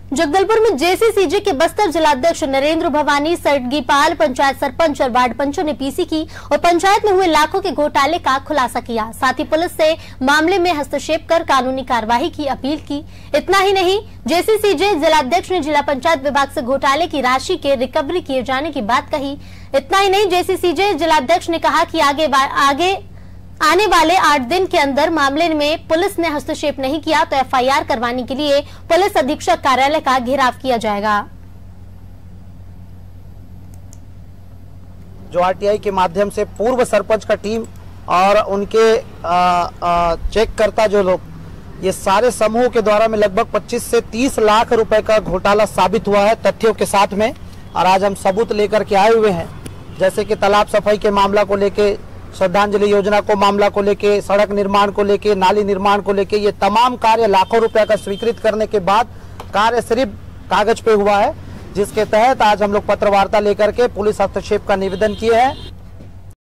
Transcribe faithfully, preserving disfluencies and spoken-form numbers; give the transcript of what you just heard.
जगदलपुर में जेसीसीजे के बस्तर जिलाध्यक्ष नरेंद्र भवानी, सड़गीपाल, पंचायत सरपंच और वार्ड पंचों ने पीसी की और पंचायत में हुए लाखों के घोटाले का खुलासा किया। साथ ही पुलिस से मामले में हस्तक्षेप कर कानूनी कार्रवाई की अपील की। इतना ही नहीं, जेसीसीजे जिलाध्यक्ष ने जिला पंचायत विभाग से घोटाले की राशि के रिकवरी किए जाने की बात कही। इतना ही नहीं, जेसीसीजे जिलाध्यक्ष ने कहा कि आगे आगे आने वाले आठ दिन के अंदर मामले में पुलिस ने हस्तक्षेप नहीं किया तो एफआईआर करवाने के लिए पुलिस अधीक्षक कार्यालय का घेराव किया जाएगा। जो आरटीआई के माध्यम से पूर्व सरपंच का टीम और उनके आ, आ, चेक करता जो लोग, ये सारे समूह के द्वारा में लगभग पच्चीस से तीस लाख रुपए का घोटाला साबित हुआ है तथ्यों के साथ में। और आज हम सबूत लेकर के आए हुए हैं, जैसे कि तालाब सफाई के मामला को लेके, श्रद्धांजलि योजना को मामला को लेके, सड़क निर्माण को लेके, नाली निर्माण को लेके, ये तमाम कार्य लाखों रुपए का स्वीकृत करने के बाद कार्य सिर्फ कागज पे हुआ है, जिसके तहत आज हम लोग पत्रवार्ता लेकर के पुलिस हस्तक्षेप का निवेदन किए हैं।